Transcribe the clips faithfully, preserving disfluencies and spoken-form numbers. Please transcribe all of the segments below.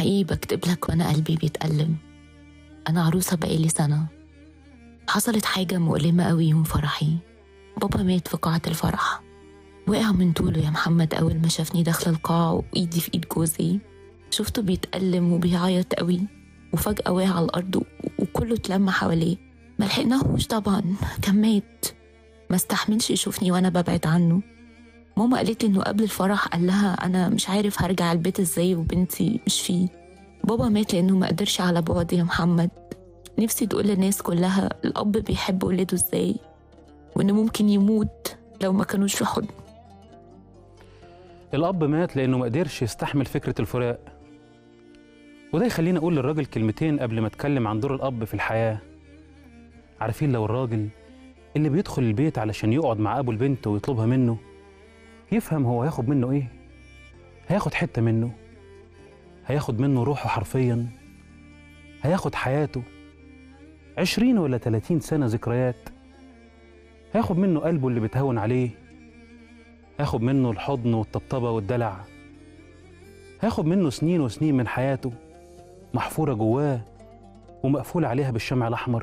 حقيقي بكتب لك وأنا قلبي بيتألم. أنا عروسة بقالي سنة. حصلت حاجة مؤلمة قوي يوم فرحي. بابا مات في قاعة الفرح، وقع من طوله يا محمد. أول ما شافني داخل القاعة وإيدي في إيد جوزي شفته بيتألم وبيعيط قوي، وفجأة وقع على الأرض وكله اتلم حواليه. ملحقناهوش طبعا، كان مات. ما استحملش يشوفني وأنا ببعد عنه. ماما قالت لي إنه قبل الفرح قال لها أنا مش عارف هرجع البيت إزاي وبنتي مش فيه. بابا مات لأنه ما قدرش على بعد يا محمد. نفسي تقول للناس كلها الأب بيحب ولاده إزاي، وإنه ممكن يموت لو ما كانوش في حضنه. الأب مات لأنه ما قدرش يستحمل فكرة الفراق. وده يخليني أقول للراجل كلمتين قبل ما أتكلم عن دور الأب في الحياة. عارفين، لو الراجل اللي بيدخل البيت علشان يقعد مع أبو البنت ويطلبها منه يفهم هو هياخد منه إيه، هياخد حتة منه، هياخد منه روحه حرفياً، هياخد حياته عشرين ولا تلاتين سنة ذكريات، هياخد منه قلبه اللي بتهون عليه، هياخد منه الحضن والطبطبة والدلع، هياخد منه سنين وسنين من حياته محفورة جواه ومقفول عليها بالشمع الأحمر.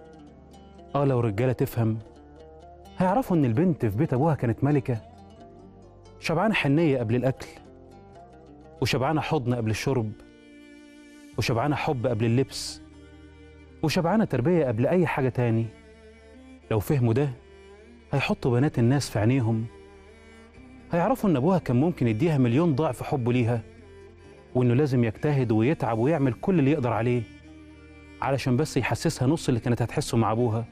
آه لو رجالة تفهم هيعرفوا إن البنت في بيت أبوها كانت ملكة، شبعانة حنية قبل الأكل، وشبعانة حضن قبل الشرب، وشبعانة حب قبل اللبس، وشبعانة تربية قبل أي حاجة تاني. لو فهموا ده هيحطوا بنات الناس في عينيهم، هيعرفوا إن أبوها كان ممكن يديها مليون ضعف حبه ليها، وإنه لازم يجتهد ويتعب ويعمل كل اللي يقدر عليه علشان بس يحسسها نص اللي كانت هتحسه مع أبوها.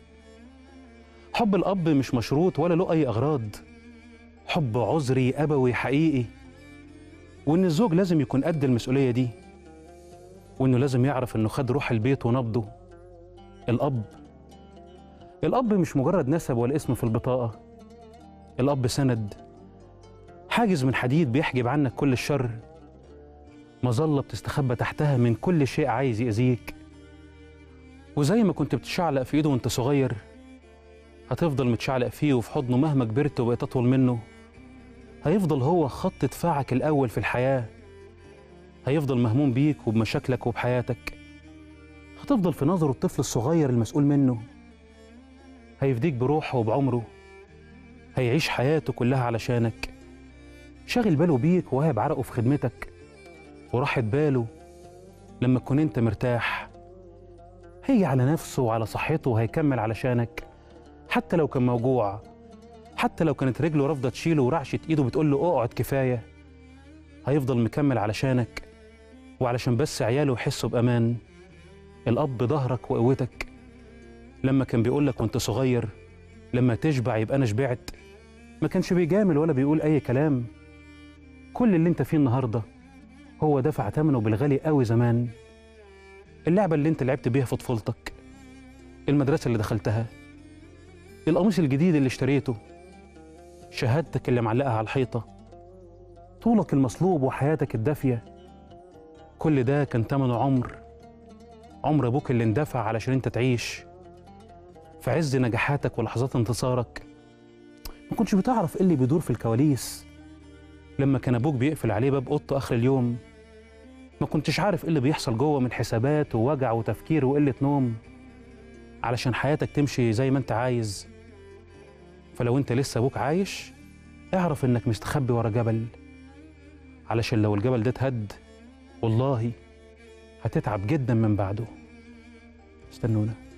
حب الأب مش مشروط ولا له أي أغراض، حب عذري أبوي حقيقي، وإن الزوج لازم يكون قد المسؤولية دي، وإنه لازم يعرف إنه خد روح البيت ونبضه. الأب الأب مش مجرد نسب ولا اسم في البطاقة. الأب سند، حاجز من حديد بيحجب عنك كل الشر، مظلة بتستخبى تحتها من كل شيء عايز يأذيك. وزي ما كنت بتشعلق في إيده وانت صغير هتفضل متشعلق فيه وفي حضنه مهما كبرت وبقيت أطول منه. هيفضل هو خط دفاعك الأول في الحياة، هيفضل مهموم بيك وبمشاكلك وبحياتك، هتفضل في نظره الطفل الصغير المسؤول منه. هيفديك بروحه وبعمره، هيعيش حياته كلها علشانك، شاغل باله بيك وواهب عرقه في خدمتك وراحة باله لما تكون انت مرتاح. هيجي على نفسه وعلى صحته وهيكمل علشانك حتى لو كان موجوع، حتى لو كانت رجله رافضة تشيله ورعشة ايده بتقول له اقعد كفاية. هيفضل مكمل علشانك وعلشان بس عياله يحسوا بأمان. الأب ظهرك وقوتك. لما كان بيقولك وانت صغير لما تشبع يبقى أنا شبعت، ما كانش بيجامل ولا بيقول أي كلام. كل اللي انت فيه النهاردة هو دفع ثمنه بالغالي قوي زمان. اللعبة اللي انت لعبت بيها في طفولتك، المدرسة اللي دخلتها، القميص الجديد اللي اشتريته، شهادتك اللي معلقها على الحيطة، طولك المصلوب وحياتك الدافية، كل ده كان ثمنه عمر. عمر أبوك اللي اندفع علشان انت تعيش في عز نجاحاتك ولحظات انتصارك. ما كنتش بتعرف ايه اللي بيدور في الكواليس. لما كان أبوك بيقفل عليه باب أوضته آخر اليوم ما كنتش عارف ايه اللي بيحصل جوه من حسابات ووجع وتفكير وقلة نوم علشان حياتك تمشي زي ما انت عايز. فلو انت لسه أبوك عايش اعرف انك مستخبي ورا جبل، علشان لو الجبل ده اتهد والله هتتعب جدا من بعده. استنونا.